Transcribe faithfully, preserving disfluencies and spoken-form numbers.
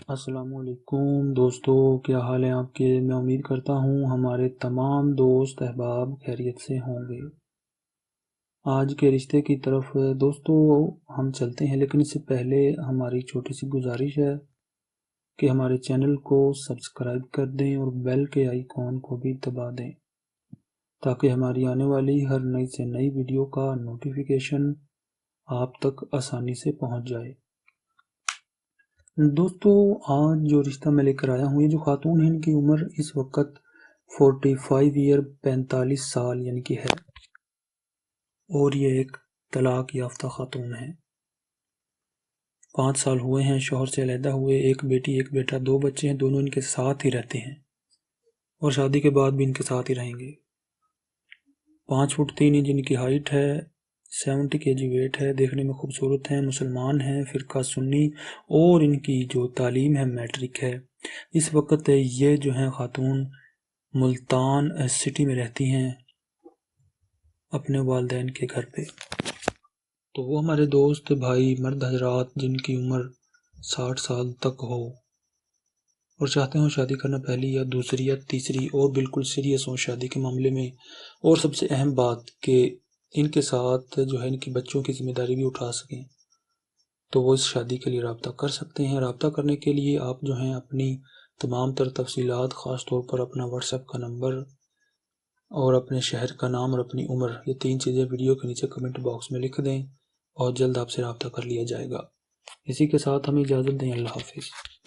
السلام علیکم دوستو، کیا حال ہے آپ کے؟ میں امید کرتا ہوں ہمارے تمام دوست احباب خیریت سے ہوں گے۔ آج کے رشتے کی طرف دوستو ہم چلتے ہیں، لیکن اس سے پہلے ہماری چھوٹی سی گزارش ہے کہ ہمارے چینل کو سبسکرائب کر دیں اور بیل کے آئیکن کو بھی دبا دیں تاکہ ہماری آنے والی ہر نئی سے نئی ویڈیو کا نوٹیفیکیشن آپ تک آسانی سے پہنچ جائے۔ دوستو آج جو رشتہ میں لے کر آیا ہوں، یہ جو خاتون ہیں ان کی عمر اس وقت فورٹی فائیو ایئر پینتالیس سال یعنی کہ ہے، اور یہ ایک طلاق یافتہ خاتون ہے۔ پانچ سال ہوئے ہیں شوہر سے علیحدہ ہوئے، ایک بیٹی ایک بیٹا، دو بچے ہیں، دونوں ان کے ساتھ ہی رہتے ہیں اور شادی کے بعد بھی ان کے ساتھ ہی رہیں گے۔ پانچ فٹ تین انچ ان کی ہائٹ ہے، سیونٹی کے جی ویٹ ہے، دیکھنے میں خوبصورت ہیں، مسلمان ہیں، فرقہ سنی، اور ان کی جو تعلیم ہے میٹرک ہے۔ اس وقت یہ جو ہیں خاتون ملتان سٹی میں رہتی ہیں اپنے والدین کے گھر پہ۔ تو وہ ہمارے دوست بھائی مرد حضرات جن کی عمر ساٹھ سال تک ہو اور چاہتے ہوں شادی کرنا پہلی یا دوسری یا تیسری اور بالکل سیریس ہوں شادی کے معاملے میں، اور سب سے اہم بات کہ ان کے ساتھ جو ہے ان کی بچوں کی ذمہ داری بھی اٹھا سکیں، تو وہ اس شادی کے لیے رابطہ کر سکتے ہیں۔ رابطہ کرنے کے لیے آپ جو ہیں اپنی تمام تر تفصیلات، خاص طور پر اپنا واٹس ایپ کا نمبر اور اپنے شہر کا نام اور اپنی عمر، یہ تین چیزیں ویڈیو کے نیچے کمنٹ باکس میں لکھ دیں اور جلد آپ سے رابطہ کر لیا جائے گا۔ اسی کے ساتھ ہمیں اجازت دیں، اللہ حافظ۔